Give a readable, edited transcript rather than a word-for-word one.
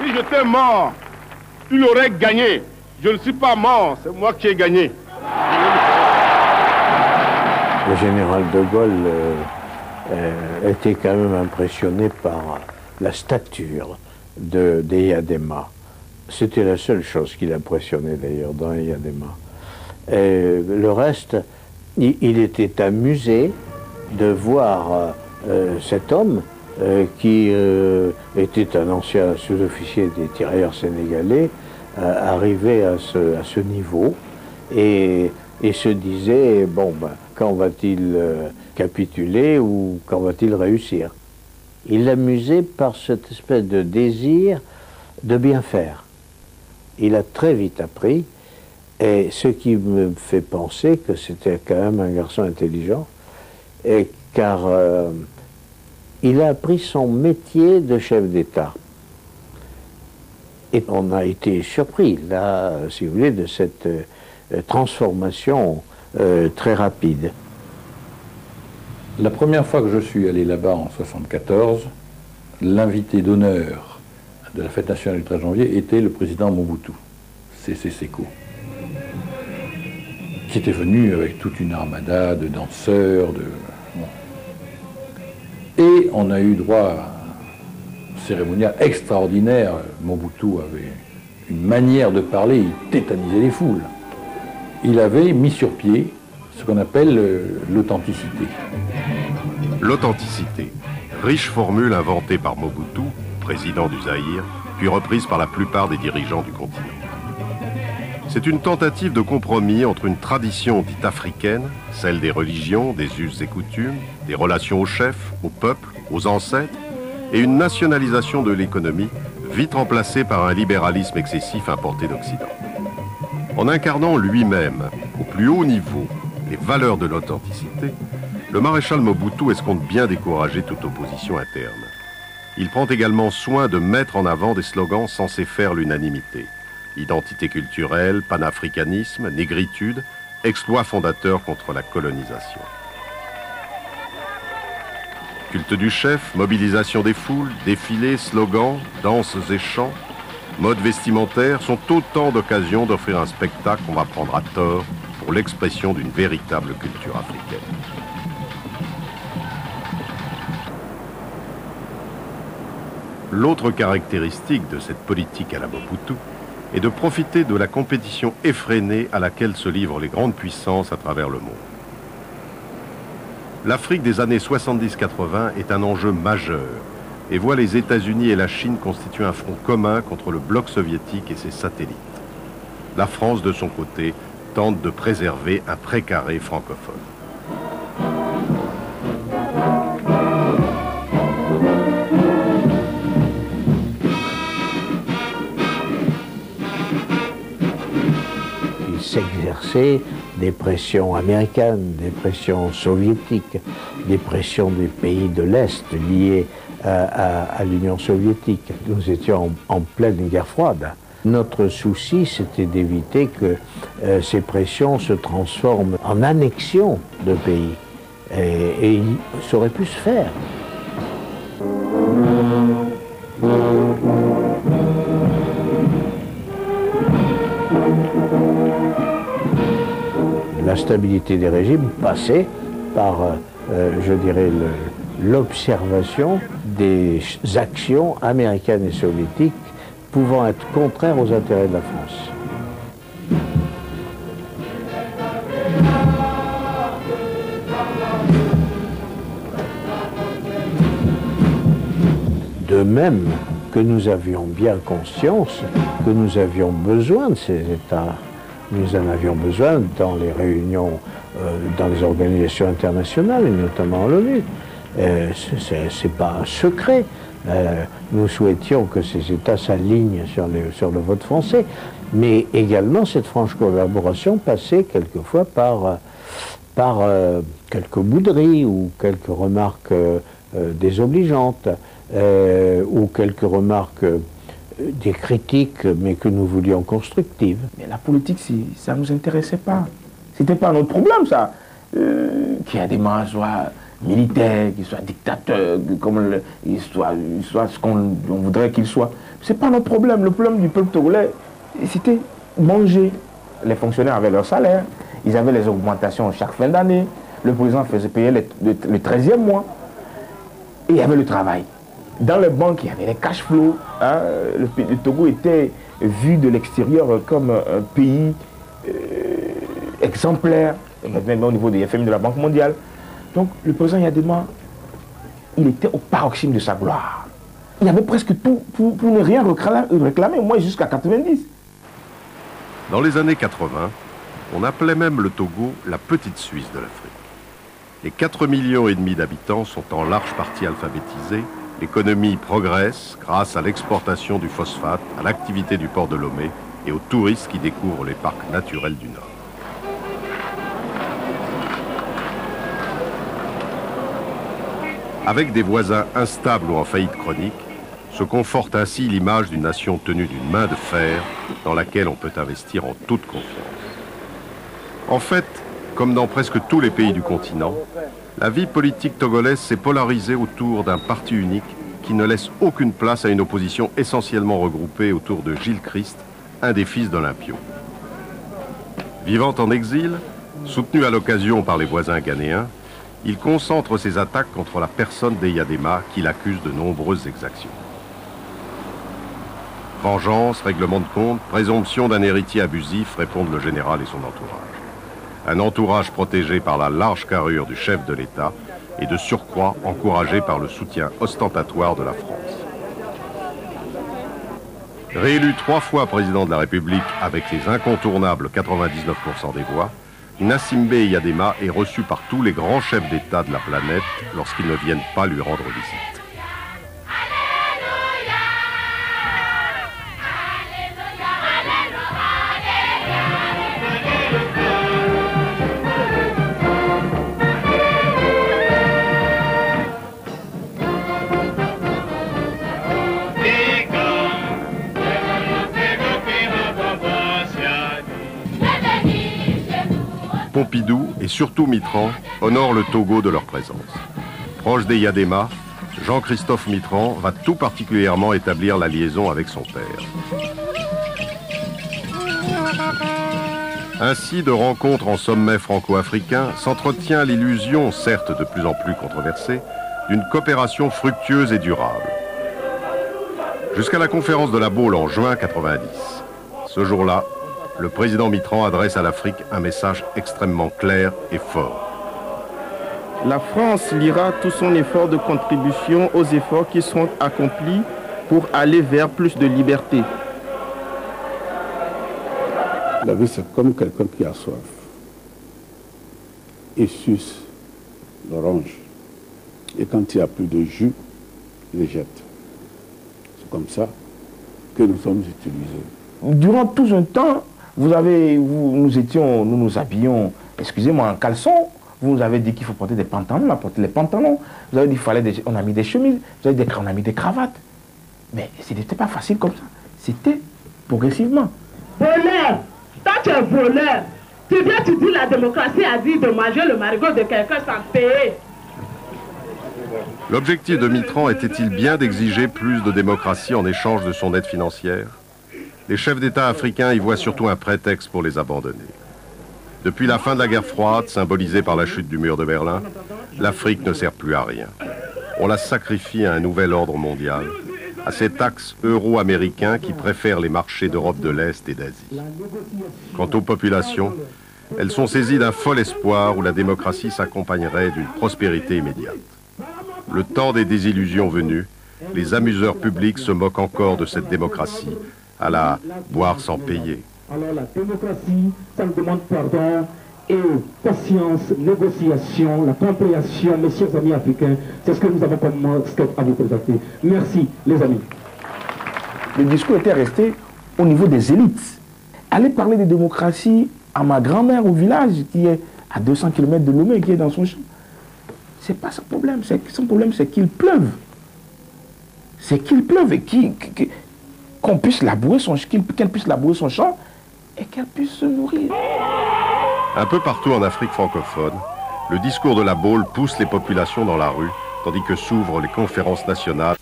Si j'étais mort, il aurait gagné. Je ne suis pas mort, c'est moi qui ai gagné. Le général de Gaulle était quand même impressionné par la stature d'Eyadema. C'était la seule chose qui l'impressionnait d'ailleurs dans Eyadema. Le reste, il était amusé de voir cet homme qui était un ancien sous-officier des tirailleurs sénégalais arriver à ce niveau et se disait, bon, ben, quand va-t-il capituler ou quand va-t-il réussir? Il l'amusait par cette espèce de désir de bien faire. Il a très vite appris, et ce qui me fait penser que c'était quand même un garçon intelligent, car il a appris son métier de chef d'État. Et on a été surpris, là, si vous voulez, de cette transformation très rapide. La première fois que je suis allé là-bas en 1974, l'invité d'honneur de la fête nationale du 13 janvier était le président Mobutu, Sese Seko, qui était venu avec toute une armada de danseurs. Bon. Et on a eu droit à un cérémonial extraordinaire. Mobutu avait une manière de parler, il tétanisait les foules. Il avait mis sur pied ce qu'on appelle l'authenticité. L'authenticité, riche formule inventée par Mobutu, président du Zaïre, puis reprise par la plupart des dirigeants du continent. C'est une tentative de compromis entre une tradition dite africaine, celle des religions, des us et coutumes, des relations aux chefs, au peuple, aux ancêtres, et une nationalisation de l'économie, vite remplacée par un libéralisme excessif importé d'Occident. En incarnant lui-même, au plus haut niveau, les valeurs de l'authenticité, le maréchal Mobutu escompte bien décourager toute opposition interne. Il prend également soin de mettre en avant des slogans censés faire l'unanimité. Identité culturelle, panafricanisme, négritude, exploit fondateur contre la colonisation. Culte du chef, mobilisation des foules, défilés, slogans, danses et chants, modes vestimentaires sont autant d'occasions d'offrir un spectacle qu'on va prendre à tort pour l'expression d'une véritable culture africaine. L'autre caractéristique de cette politique à la Mobutu est de profiter de la compétition effrénée à laquelle se livrent les grandes puissances à travers le monde. L'Afrique des années 70-80 est un enjeu majeur et voit les États-Unis et la Chine constituer un front commun contre le bloc soviétique et ses satellites. La France, de son côté, tente de préserver un précaré francophone. Il s'exerçait des pressions américaines, des pressions soviétiques, des pressions des pays de l'Est liées à l'Union soviétique. Nous étions en pleine guerre froide. Notre souci, c'était d'éviter que ces pressions se transforment en annexion de pays. Et ça aurait pu se faire. La stabilité des régimes passait par, je dirais, l'observation des actions américaines et soviétiques pouvant être contraires aux intérêts de la France. De même que nous avions bien conscience que nous avions besoin de ces États. Nous en avions besoin dans les réunions, dans les organisations internationales, et notamment l'ONU. C'est pas un secret. Nous souhaitions que ces États s'alignent sur le vote français, mais également cette franche collaboration passait quelquefois par quelques bouderies ou quelques remarques désobligeantes ou quelques remarques des critiques, mais que nous voulions constructives. Mais la politique, ça ne nous intéressait pas. C'était pas notre problème, ça. Qu'il y a des gens militaire, qu'il soit dictateur, qu'il soit ce qu'on voudrait qu'il soit. Ce n'est pas notre problème. Le problème du peuple togolais, c'était manger. Les fonctionnaires avaient leur salaire, ils avaient les augmentations chaque fin d'année, le président faisait payer le 13e mois, et il y avait le travail. Dans les banques, il y avait les cash flows. Hein, le Togo était vu de l'extérieur comme un pays exemplaire, même au niveau des FMI de la Banque mondiale. Donc le président Yadema, il était au paroxysme de sa gloire. Il avait presque tout pour ne rien réclamer, moi jusqu'à 90. Dans les années 80, on appelait même le Togo la petite Suisse de l'Afrique. Les 4,5 millions d'habitants sont en large partie alphabétisés. L'économie progresse grâce à l'exportation du phosphate, à l'activité du port de Lomé et aux touristes qui découvrent les parcs naturels du Nord. Avec des voisins instables ou en faillite chronique, se conforte ainsi l'image d'une nation tenue d'une main de fer dans laquelle on peut investir en toute confiance. En fait, comme dans presque tous les pays du continent, la vie politique togolaise s'est polarisée autour d'un parti unique qui ne laisse aucune place à une opposition essentiellement regroupée autour de Gilles Christ, un des fils d'Olympio. Vivant en exil, soutenu à l'occasion par les voisins ghanéens, il concentre ses attaques contre la personne d'Eyadema qui l'accuse de nombreuses exactions. Vengeance, règlement de compte, présomption d'un héritier abusif, répondent le général et son entourage. Un entourage protégé par la large carrure du chef de l'État et de surcroît encouragé par le soutien ostentatoire de la France. Réélu 3 fois président de la République avec les incontournables 99% des voix, Nassimbe Eyadema est reçu par tous les grands chefs d'État de la planète lorsqu'ils ne viennent pas lui rendre visite. Pompidou et surtout Mitterrand honorent le Togo de leur présence. Proche d'Eyadema, Jean-Christophe Mitterrand va tout particulièrement établir la liaison avec son père. Ainsi, de rencontre en sommet franco-africain, s'entretient l'illusion, certes de plus en plus controversée, d'une coopération fructueuse et durable. Jusqu'à la conférence de la Baule en juin 90. Ce jour-là, le président Mitterrand adresse à l'Afrique un message extrêmement clair et fort. La France liera tout son effort de contribution aux efforts qui seront accomplis pour aller vers plus de liberté. La vie, c'est comme quelqu'un qui a soif et suce l'orange. Et quand il n'y a plus de jus, il les jette. C'est comme ça que nous sommes utilisés. Durant tout un temps, nous nous habillions, excusez-moi, en caleçon. Vous nous avez dit qu'il faut porter des pantalons, on a porté les pantalons. Vous avez dit on a mis des chemises, vous avez dit qu'on a mis des cravates. Mais ce n'était pas facile comme ça. C'était progressivement. Voleur, toi tu es voleur. Tu viens, tu dis la démocratie a dit de manger le marigot de quelqu'un sans payer. L'objectif de Mitterrand était-il bien d'exiger plus de démocratie en échange de son aide financière? Les chefs d'État africains y voient surtout un prétexte pour les abandonner. Depuis la fin de la guerre froide, symbolisée par la chute du mur de Berlin, l'Afrique ne sert plus à rien. On la sacrifie à un nouvel ordre mondial, à cet axe euro-américain qui préfère les marchés d'Europe de l'Est et d'Asie. Quant aux populations, elles sont saisies d'un fol espoir où la démocratie s'accompagnerait d'une prospérité immédiate. Le temps des désillusions venues, les amuseurs publics se moquent encore de cette démocratie, à la boire sans payer. Alors la démocratie, ça nous demande pardon et patience, négociation, la compréhension, mes chers amis africains, c'est ce que nous avons comme step à vous présenter. Merci les amis. Le discours était resté au niveau des élites. Aller parler de démocratie à ma grand-mère au village qui est à 200 km de Lomé, qui est dans son champ, c'est pas son problème. Son problème, c'est qu'il pleuve. C'est qu'il pleuve et qu'on puisse labourer qu'elle puisse labourer son champ et qu'elle puisse se nourrir. Un peu partout en Afrique francophone, le discours de la Baule pousse les populations dans la rue, tandis que s'ouvrent les conférences nationales.